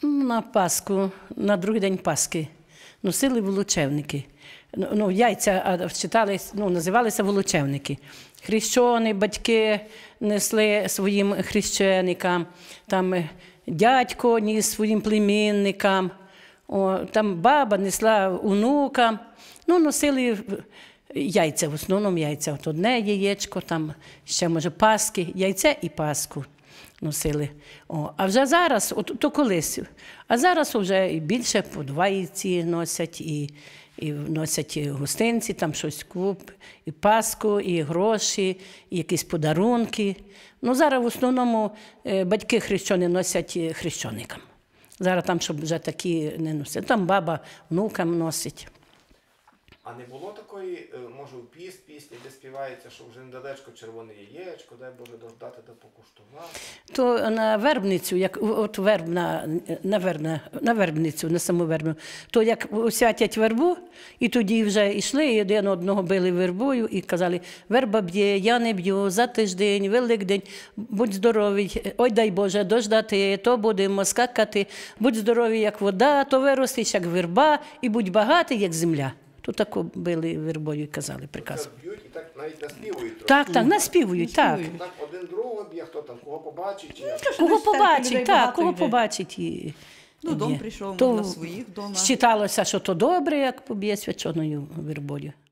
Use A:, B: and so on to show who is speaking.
A: На Пасху, на другий день Пасхи носили волочевники. Яйця називалися волочевники. Хрещені батьки несли своїм хрещеникам, там дядько ніс своїм племінникам, там баба несла онукам. Носили яйця, в основному яйця. От одне яєчко, там ще, може, Пасхи, яйця і Пасху носили. А вже зараз, то колись, а зараз вже і більше по 2 яйці носять, і носять гостинці, там щось куп, і Пасху, і гроші, і якісь подарунки. Зараз в основному батьки хрещені носять хрещеникам. Зараз там, щоб вже такі не носять. Там баба внукам носить.
B: А не було такої, може, у пісні, де співається, що вже недалечко червоне яєчко, дай Боже дождати да покуштувати?
A: То на вербницю, як от на вербницю, на саму вербну, то як освятять вербу, і тоді вже йшли, і один одного били вербою, і казали: верба б'є, я не б'ю, за тиждень, Великдень, будь здоровий, ой дай Боже дождати, то будемо скакати, будь здоровий, як вода, то виростеш, як верба, і будь багатий, як земля. То так били вербою і казали, приказували.
B: Це б'ють і так навіть наспівують.
A: Так, наспівують, так.
B: Так один другого б'є, хто там, кого побачить?
A: Кого побачить, так, кого побачить.
C: Дом прийшов, на своїх домах.
A: Считалося, що то добре, як поб'є свяченою вербою.